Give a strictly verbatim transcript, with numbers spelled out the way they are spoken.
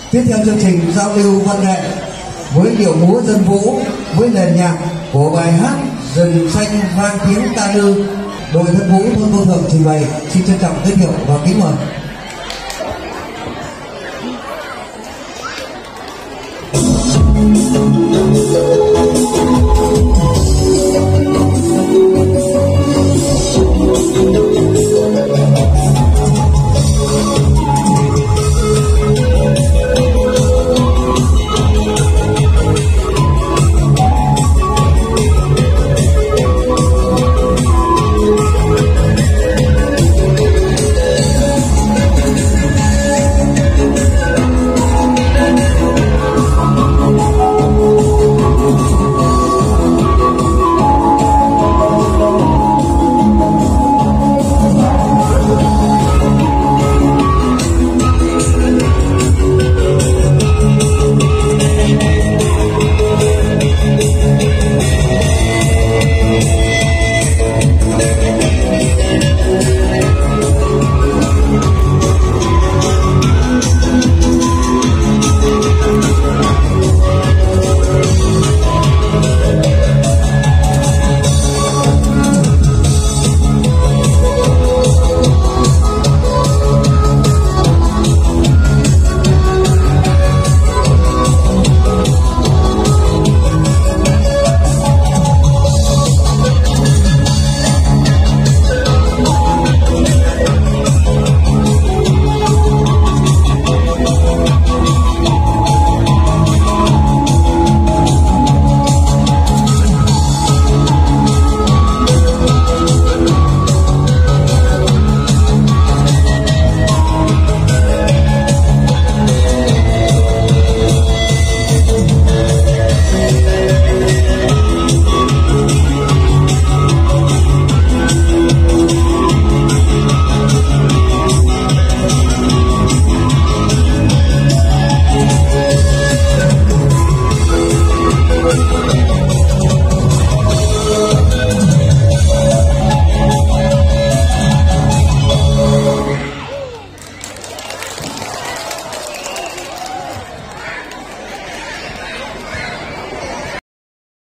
Tiếp theo chương trình giao lưu văn nghệ với điệu múa dân vũ với nền nhạc của bài hát Rừng, xanh, vang, tiếng ca lư, đội thân vũ thôn Câu Thượng trình bày. Xin trân trọng giới thiệu và kính mời.